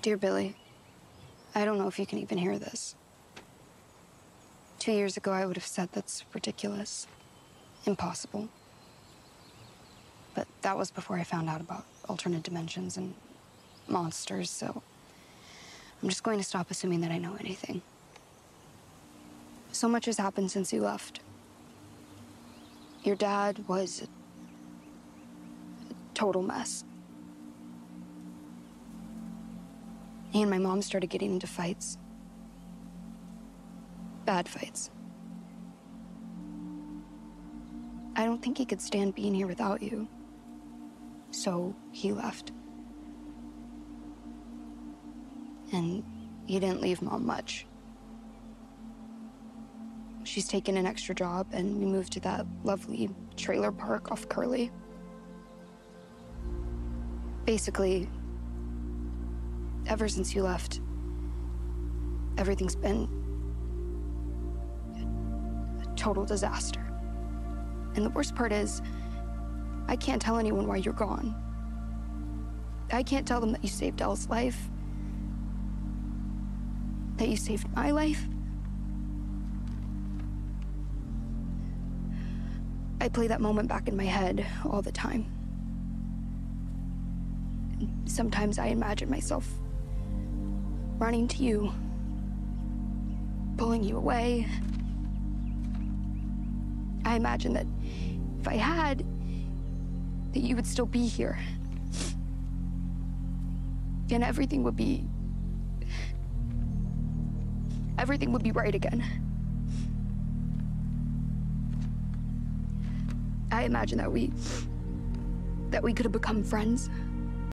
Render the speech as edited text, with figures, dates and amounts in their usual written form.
Dear Billy, I don't know if you can even hear this. 2 years ago, I would have said that's ridiculous, impossible. But that was before I found out about alternate dimensions and monsters, so I'm just going to stop assuming that I know anything. So much has happened since you left. Your dad was a total mess. He and my mom started getting into fights. Bad fights. I don't think he could stand being here without you. So he left. And he didn't leave Mom much. She's taken an extra job and we moved to that lovely trailer park off Curly. Basically, ever since you left, everything's been a total disaster. And the worst part is, I can't tell anyone why you're gone. I can't tell them that you saved Elle's life, that you saved my life. I play that moment back in my head all the time. And sometimes I imagine myself running to you, pulling you away. I imagine that if I had, that you would still be here. And everything would be right again. I imagine that we could have become friends.